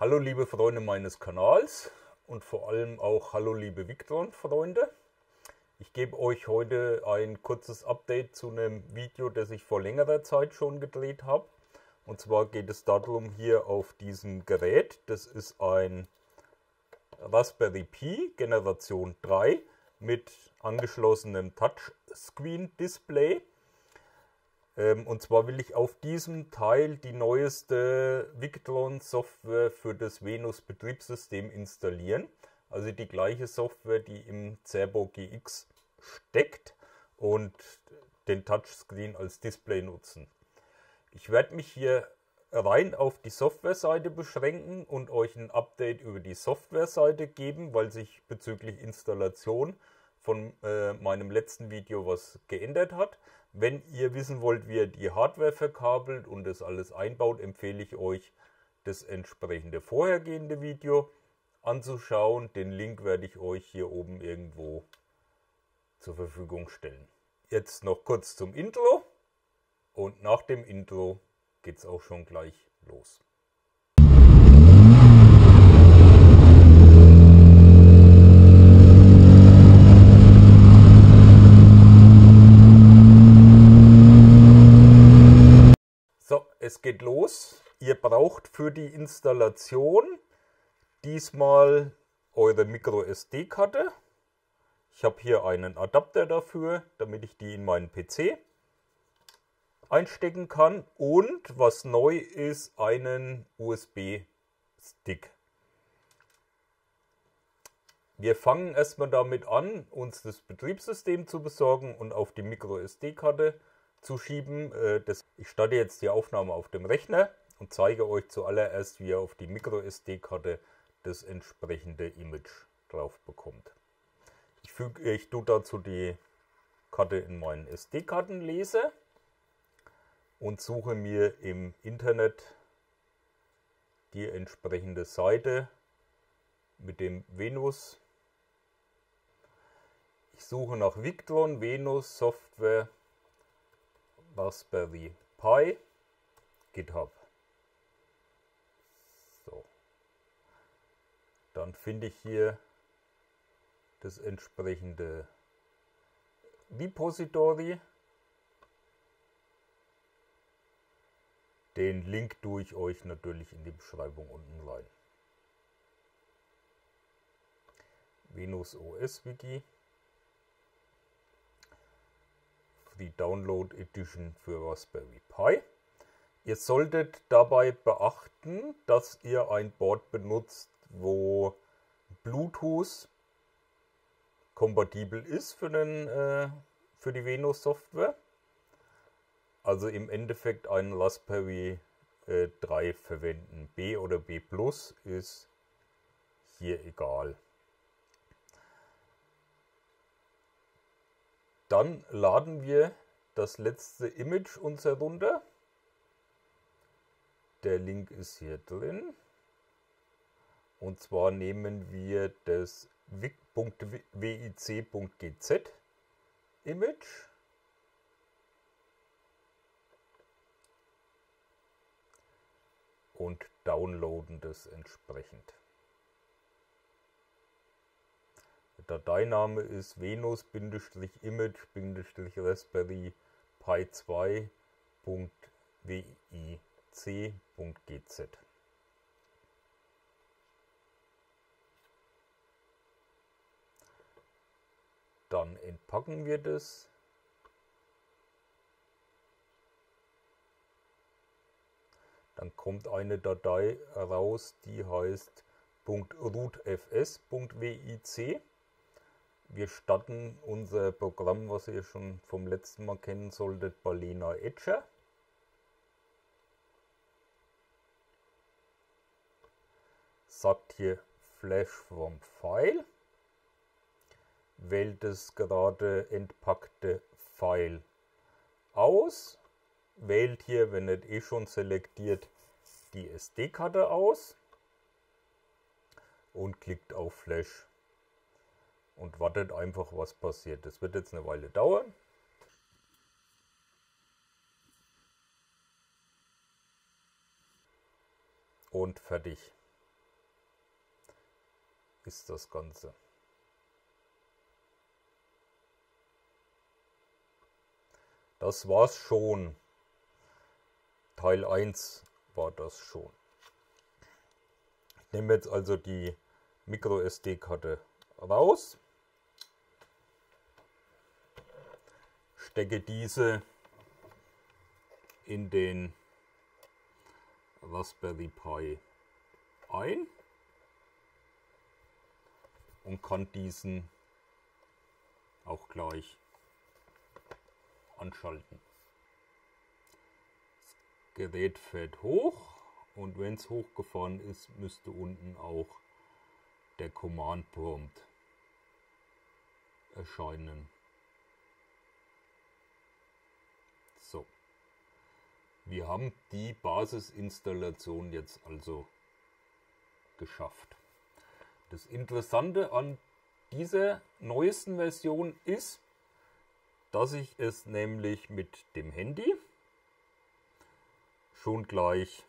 Hallo liebe Freunde meines Kanals und vor allem auch hallo liebe Victron-Freunde. Ich gebe euch heute ein kurzes Update zu einem Video, das ich vor längerer Zeit schon gedreht habe. Und zwar geht es darum, hier auf diesem Gerät, das ist ein Raspberry Pi Generation 3 mit angeschlossenem Touchscreen-Display. Und zwar will ich auf diesem Teil die neueste Victron-Software für das Venus-Betriebssystem installieren. Also die gleiche Software, die im Cerbo GX steckt und den Touchscreen als Display nutzen. Ich werde mich hier rein auf die Softwareseite beschränken und euch ein Update über die Softwareseite geben, weil sich bezüglich Installation von meinem letzten Video was geändert hat. Wenn ihr wissen wollt, wie ihr die Hardware verkabelt und das alles einbaut, empfehle ich euch, das entsprechende vorhergehende Video anzuschauen. Den Link werde ich euch hier oben irgendwo zur Verfügung stellen. Jetzt noch kurz zum Intro und nach dem Intro geht es auch schon gleich los. So, es geht los. Ihr braucht für die Installation diesmal eure MicroSD-Karte. Ich habe hier einen Adapter dafür, damit ich die in meinen PC einstecken kann. Und was neu ist, einen USB-Stick. Wir fangen erstmal damit an, uns das Betriebssystem zu besorgen und auf die MicroSD-Karte zu schieben. Ich starte jetzt die Aufnahme auf dem Rechner und zeige euch zuallererst, wie ihr auf die MicroSD-Karte das entsprechende Image drauf bekommt. Ich tue dazu die Karte in meinen SD-Kartenleser und suche mir im Internet die entsprechende Seite mit dem Venus. Ich suche nach Victron Venus Software Raspberry Pi GitHub. So. Dann finde ich hier das entsprechende Repository. Den Link tue ich euch natürlich in die Beschreibung unten rein. Venus OS Wiki. Die Download Edition für Raspberry Pi. Ihr solltet dabei beachten, dass ihr ein Board benutzt, wo Bluetooth kompatibel ist für die Venus Software. Also im Endeffekt einen Raspberry 3 verwenden. B oder B Plus ist hier egal. Dann laden wir das letzte Image uns herunter. Der Link ist hier drin. Und zwar nehmen wir das vic.gz Image. Und downloaden das entsprechend. Der Dateiname ist venus-image-raspberry pi 2.vic.gz. Dann entpacken wir das. Dann kommt eine Datei raus, die heißt .rootfs.vic. Wir starten unser Programm, was ihr schon vom letzten Mal kennen solltet, Balena Etcher. Sagt hier Flash from File. Wählt das gerade entpackte File aus. Wählt hier, wenn nicht eh schon selektiert, die SD-Karte aus. Und klickt auf Flash. Und wartet einfach, was passiert. Das wird jetzt eine Weile dauern. Und fertig. ist das Ganze. Das war's schon. Teil 1 war das schon. Ich nehme jetzt also die MicroSD-Karte raus, stecke diese in den Raspberry Pi ein und kann diesen auch gleich anschalten. Das Gerät fährt hoch und wenn es hochgefahren ist, müsste unten auch der Command Prompt erscheinen. So, wir haben die Basisinstallation jetzt also geschafft. Das Interessante an dieser neuesten Version ist, dass ich es nämlich mit dem Handy schon gleich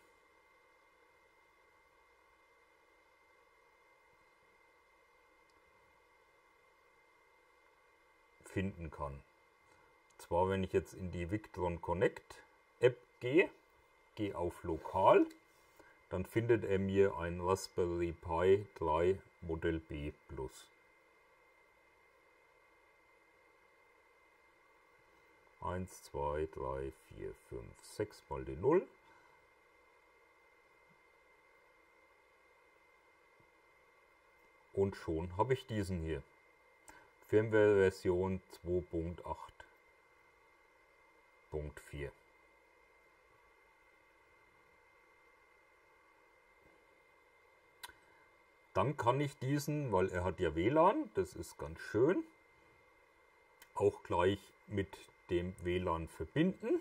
finden kann. Zwar, wenn ich jetzt in die Victron Connect App gehe auf Lokal, dann findet er mir ein Raspberry Pi 3 Modell B Plus. 1, 2, 3, 4, 5, 6 mal die 0. Und schon habe ich diesen hier. Firmware-Version 2.8.4. Dann kann ich diesen, weil er hat ja WLAN, das ist ganz schön, auch gleich mit dem WLAN verbinden.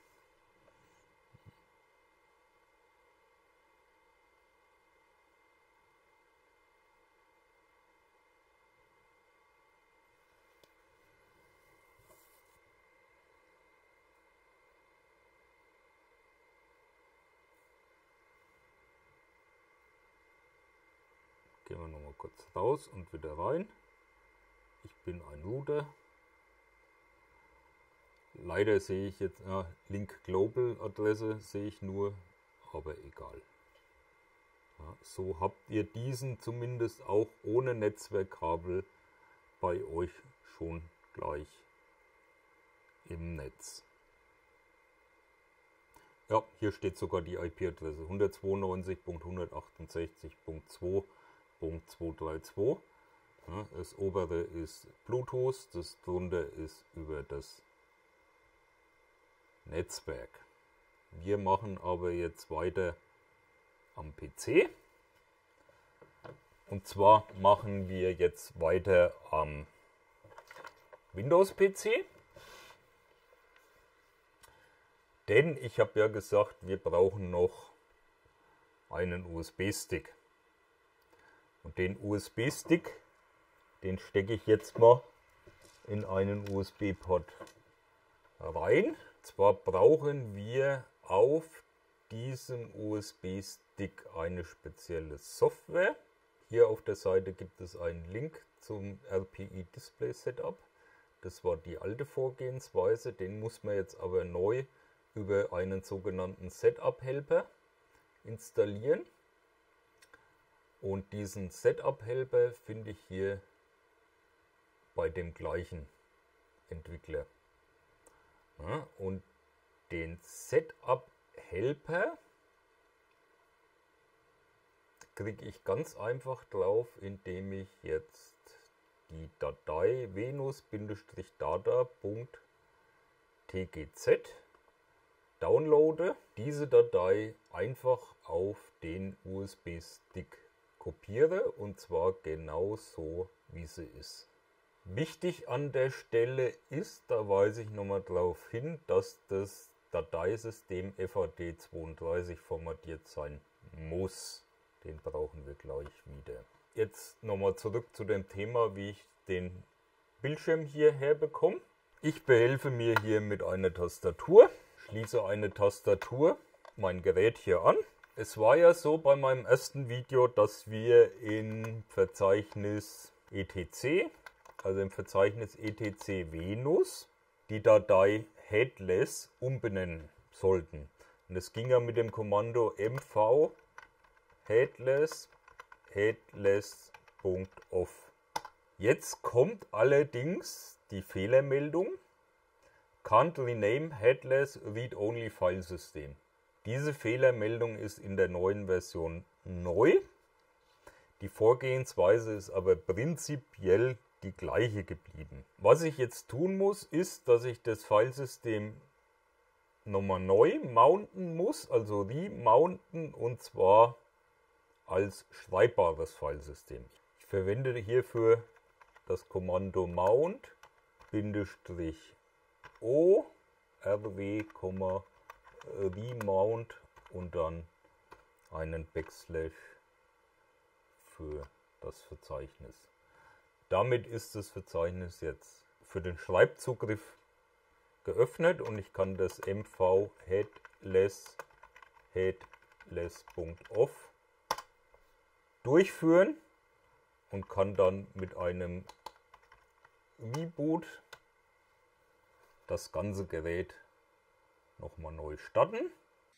Gehen wir noch mal kurz raus und wieder rein. Ich bin ein Router. Leider sehe ich jetzt Link Global Adresse sehe ich nur, aber egal. Ja, so habt ihr diesen zumindest auch ohne Netzwerkkabel bei euch schon gleich im Netz. Ja, hier steht sogar die IP-Adresse 192.168.2.232. Ja, das obere ist Bluetooth, das drunter ist über das Netzwerk. Wir machen aber jetzt weiter am PC. Und zwar machen wir jetzt weiter am Windows-PC. Denn ich habe ja gesagt, wir brauchen noch einen USB-Stick. Und den USB-Stick, den stecke ich jetzt mal in einen USB-Port rein. Zwar brauchen wir auf diesem USB-Stick eine spezielle Software. Hier auf der Seite gibt es einen Link zum RPI Display Setup. Das war die alte Vorgehensweise, den muss man jetzt aber neu über einen sogenannten Setup Helper installieren. Und diesen Setup Helper finde ich hier bei dem gleichen Entwickler. Ja, und den Setup Helper kriege ich ganz einfach drauf, indem ich jetzt die Datei venus-data.tgz downloade, diese Datei einfach auf den USB-Stick kopiere und zwar genau so, wie sie ist. Wichtig an der Stelle ist, da weise ich nochmal darauf hin, dass das Dateisystem FAT32 formatiert sein muss. Den brauchen wir gleich wieder. Jetzt nochmal zurück zu dem Thema, wie ich den Bildschirm hierher bekomme. Ich behelfe mir hier mit einer Tastatur, schließe eine Tastatur mein Gerät hier an, Es war ja so bei meinem ersten Video, dass wir im Verzeichnis etc, also im Verzeichnis etc Venus, die Datei headless umbenennen sollten. Und das ging ja mit dem Kommando mv headless.off. Jetzt kommt allerdings die Fehlermeldung Can't rename headless read-only File System. Diese Fehlermeldung ist in der neuen Version neu. Die Vorgehensweise ist aber prinzipiell die gleiche geblieben. Was ich jetzt tun muss, ist, dass ich das Filesystem nochmal neu mounten muss, also remounten, und zwar als schreibbares Filesystem. Ich verwende hierfür das Kommando mount -o rw, remount und dann einen Backslash für das Verzeichnis. Damit ist das Verzeichnis jetzt für den Schreibzugriff geöffnet und ich kann das mv headless.off durchführen und kann dann mit einem Reboot das ganze Gerät nochmal neu starten.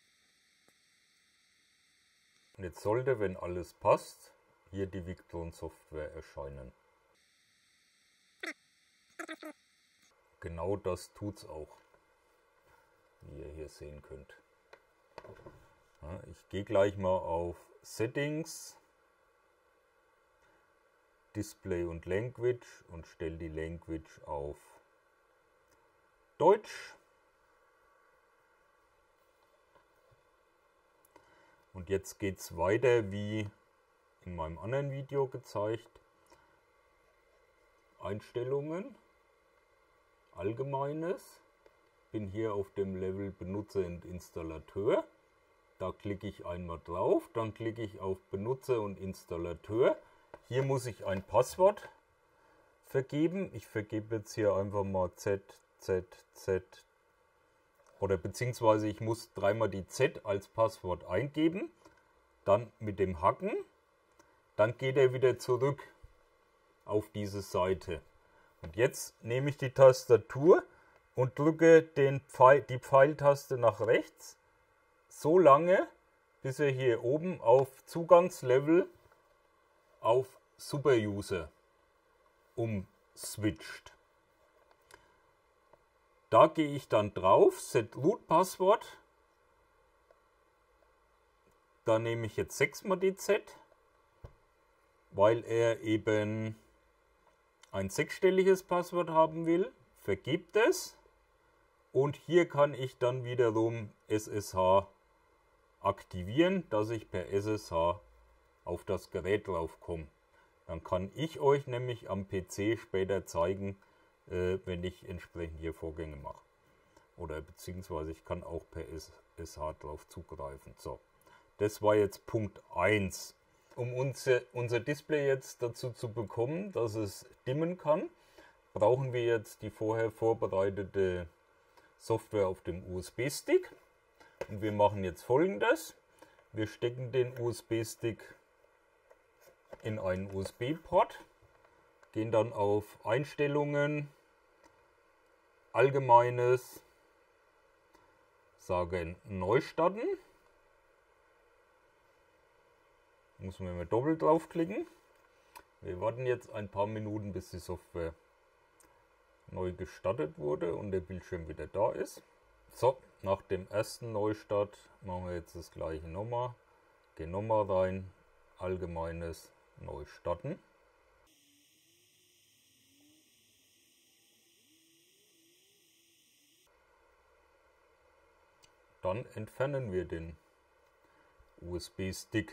Und jetzt sollte, wenn alles passt, hier die Victron Software erscheinen. Genau das tut's auch, wie ihr hier sehen könnt. Ja, ich gehe gleich mal auf Settings, Display und Language und stelle die Language auf Deutsch. Und jetzt geht es weiter wie in meinem anderen Video gezeigt. Einstellungen, Allgemeines. Bin hier auf dem Level Benutzer und Installateur. Da klicke ich einmal drauf, dann klicke ich auf Benutzer und Installateur. Hier muss ich ein Passwort vergeben. Ich vergebe jetzt hier einfach mal ZZZ oder beziehungsweise ich muss dreimal die Z als Passwort eingeben, dann mit dem Haken, dann geht er wieder zurück auf diese Seite. Und jetzt nehme ich die Tastatur und drücke die Pfeiltaste nach rechts, so lange, bis er hier oben auf Zugangslevel auf Superuser umswitcht. Da gehe ich dann drauf, Set Root Passwort. Da nehme ich jetzt 6-mal die Z, weil er eben ein 6-stelliges Passwort haben will. Vergibt es. Und hier kann ich dann wiederum SSH aktivieren, dass ich per SSH auf das Gerät drauf komme. Dann kann ich euch nämlich am PC später zeigen, wenn ich entsprechend hier Vorgänge mache. Oder beziehungsweise ich kann auch per SSH drauf zugreifen. So, das war jetzt Punkt 1. Um unser Display jetzt dazu zu bekommen, dass es dimmen kann, brauchen wir jetzt die vorher vorbereitete Software auf dem USB-Stick. Und wir machen jetzt Folgendes. Wir stecken den USB-Stick in einen USB-Port, gehen dann auf Einstellungen, Allgemeines, sagen Neu starten. Muss man immer doppelt draufklicken. Wir warten jetzt ein paar Minuten, bis die Software neu gestartet wurde und der Bildschirm wieder da ist. So, nach dem ersten Neustart machen wir jetzt das gleiche nochmal. Gehen nochmal rein, Allgemeines, Neu starten. Dann entfernen wir den USB-Stick.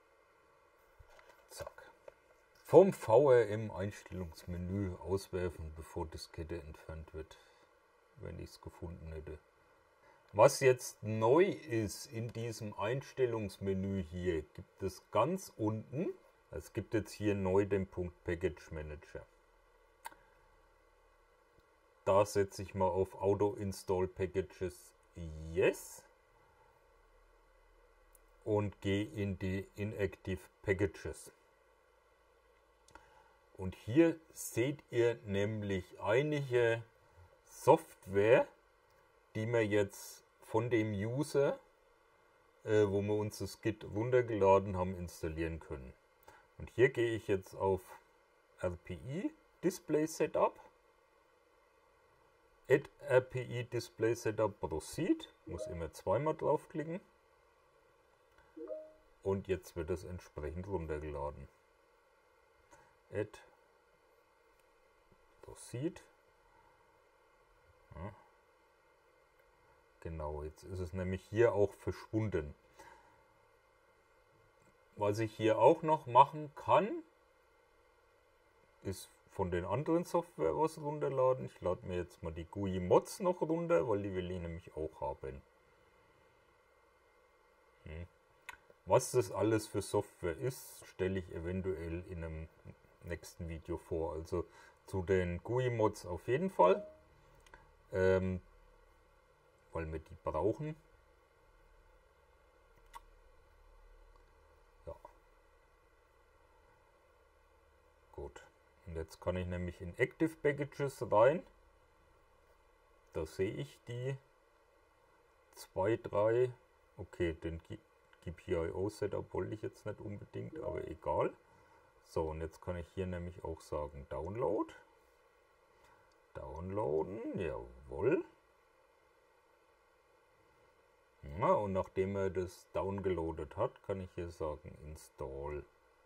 Zack. Vom VRM-Einstellungsmenü auswerfen, bevor Diskette entfernt wird, wenn ich es gefunden hätte. Was jetzt neu ist in diesem Einstellungsmenü hier, gibt es ganz unten, es gibt jetzt hier neu den Punkt Package Manager. Da setze ich mal auf Auto Install Packages Yes. und gehe in die Inactive Packages. Und hier seht ihr nämlich einige Software, die wir jetzt von dem User, wo wir uns das Git runtergeladen haben, installieren können. Und hier gehe ich jetzt auf RPI Display Setup, Add RPI Display Setup Proceed, muss immer zweimal draufklicken und jetzt wird es entsprechend runtergeladen. Add Proceed. Ja. Genau, jetzt ist es nämlich hier auch verschwunden. Was ich hier auch noch machen kann, ist von den anderen Software was runterladen. Ich lade mir jetzt mal die GUI Mods noch runter, weil die will ich nämlich auch haben. Was das alles für Software ist, stelle ich eventuell in einem nächsten Video vor. Also zu den GUI Mods auf jeden Fall, weil wir die brauchen. Ja. Gut. Und jetzt kann ich nämlich in Active Packages rein. Da sehe ich die 2, 3. Okay, den GPIO Setup wollte ich jetzt nicht unbedingt, aber egal. So, und jetzt kann ich hier nämlich auch sagen Download. Downloaden, jawohl. Ja, und nachdem er das downgeloadet hat, kann ich hier sagen Install.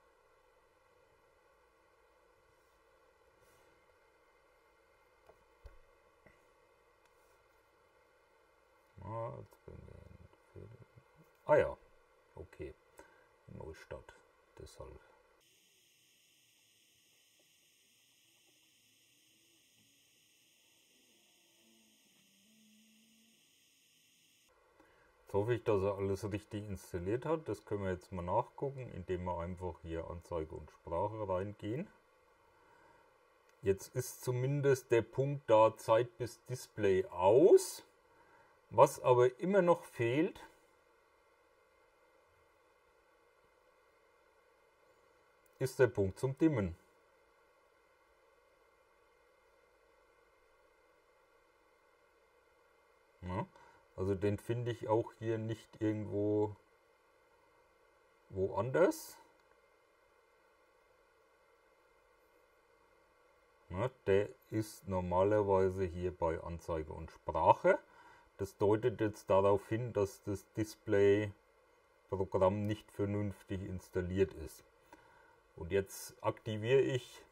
Ah ja, okay. Neustart, deshalb. Jetzt hoffe ich, dass er alles richtig installiert hat. Das können wir jetzt mal nachgucken, indem wir einfach hier Anzeige und Sprache reingehen. Jetzt ist zumindest der Punkt da, Zeit bis Display aus. Was aber immer noch fehlt, ist der Punkt zum Dimmen. Ja, also den finde ich auch hier nicht irgendwo woanders. Ja, der ist normalerweise hier bei Anzeige und Sprache. Das deutet jetzt darauf hin, dass das Display-Programm nicht vernünftig installiert ist. Und jetzt aktiviere ich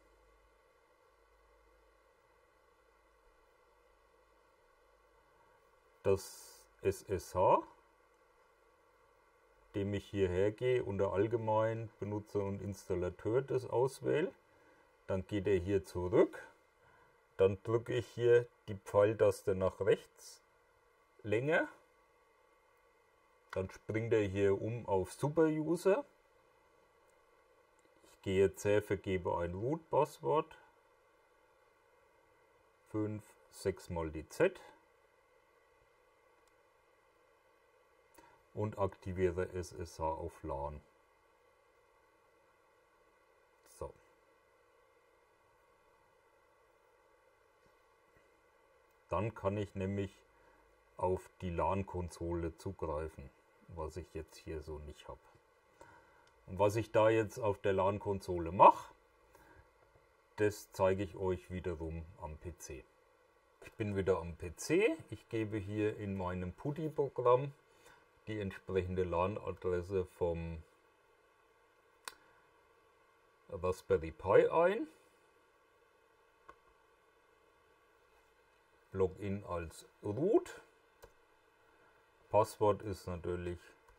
das SSH, indem ich hierher gehe, unter Allgemein Benutzer und Installateur das auswähle. Dann geht er hier zurück. Dann drücke ich hier die Pfeiltaste nach rechts länger. Dann springt er hier um auf Superuser. Ich gehe jetzt her, vergebe ein Root-Passwort. 5, 6 mal die Z. Und aktiviere SSH auf LAN. So. Dann kann ich nämlich auf die LAN-Konsole zugreifen, was ich jetzt hier so nicht habe. Und was ich da jetzt auf der LAN-Konsole mache, das zeige ich euch wiederum am PC. Ich bin wieder am PC. Ich gebe hier in meinem PuTTY-Programm die entsprechende LAN-Adresse vom Raspberry Pi ein. Login als Root. Passwort ist natürlich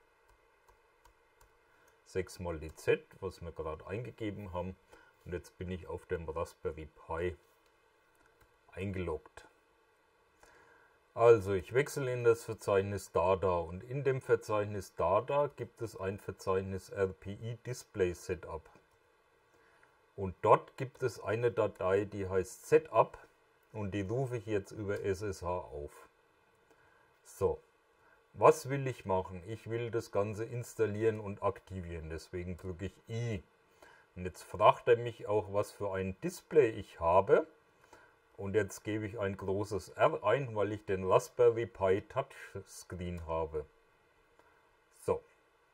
6 mal die Z, was wir gerade eingegeben haben. Und jetzt bin ich auf dem Raspberry Pi eingeloggt. Also ich wechsle in das Verzeichnis Data und in dem Verzeichnis Data gibt es ein Verzeichnis RPI Display Setup. Und dort gibt es eine Datei, die heißt Setup und die rufe ich jetzt über SSH auf. So, Was will ich machen? Ich will das Ganze installieren und aktivieren. Deswegen drücke ich I. Und jetzt fragt er mich auch, was für ein Display ich habe. Und jetzt gebe ich ein großes R ein, weil ich den Raspberry Pi Touchscreen habe. So.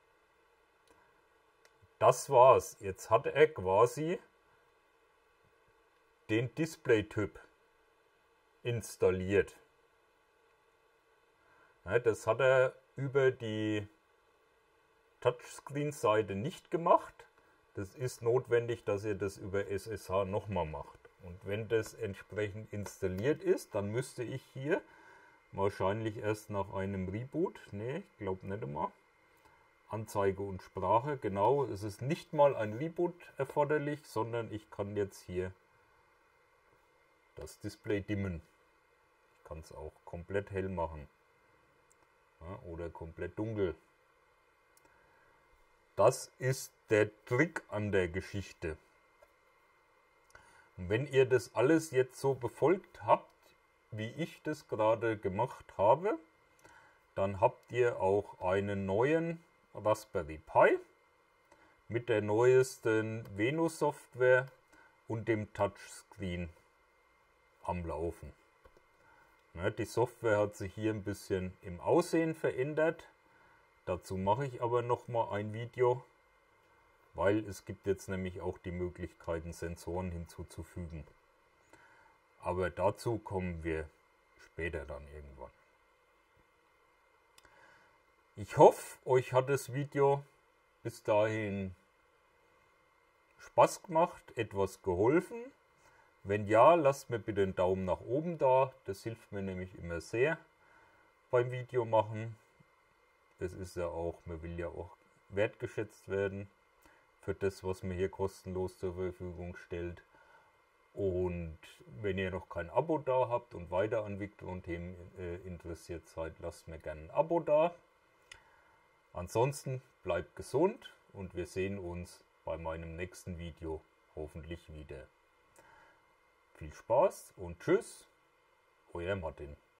Das war's. Jetzt hat er quasi den Display-Typ installiert. Ja, das hat er über die Touchscreen-Seite nicht gemacht. Das ist notwendig, dass ihr das über SSH nochmal macht. Und wenn das entsprechend installiert ist, dann müsste ich hier wahrscheinlich erst nach einem Reboot, ne, ich glaube nicht immer, Anzeige und Sprache, genau, es ist nicht mal ein Reboot erforderlich, sondern ich kann jetzt hier das Display dimmen. Ich kann es auch komplett hell machen, ja, oder komplett dunkel. Das ist der Trick an der Geschichte. Und wenn ihr das alles jetzt so befolgt habt, wie ich das gerade gemacht habe, dann habt ihr auch einen neuen Raspberry Pi mit der neuesten Venus-Software und dem Touchscreen am Laufen. Ja, die Software hat sich hier ein bisschen im Aussehen verändert. Dazu mache ich aber noch mal ein Video, weil es gibt jetzt nämlich auch die Möglichkeiten, Sensoren hinzuzufügen. Aber dazu kommen wir später dann irgendwann. Ich hoffe, euch hat das Video bis dahin Spaß gemacht, etwas geholfen. Wenn ja, lasst mir bitte einen Daumen nach oben da. Das hilft mir nämlich immer sehr beim Video machen. Das ist ja auch, man will ja auch wertgeschätzt werden für das, was man hier kostenlos zur Verfügung stellt. Und wenn ihr noch kein Abo da habt und weiter an Victron-Themen interessiert seid, lasst mir gerne ein Abo da. Ansonsten bleibt gesund und wir sehen uns bei meinem nächsten Video hoffentlich wieder. Viel Spaß und tschüss, euer Martin.